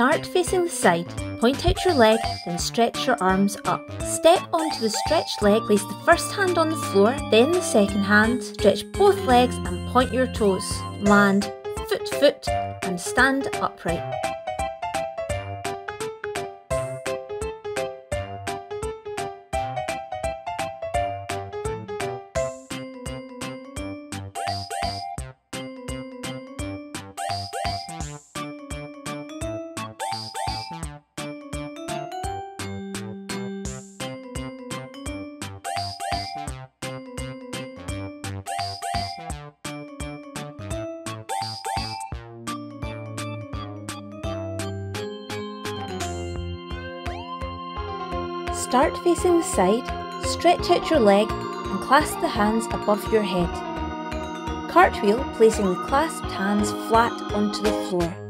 Start facing the side, point out your leg, then stretch your arms up. Step onto the stretched leg, place the first hand on the floor, then the second hand. Stretch both legs and point your toes. Land foot to foot and stand upright. Start facing the side, stretch out your leg and clasp the hands above your head. Cartwheel, placing the clasped hands flat onto the floor.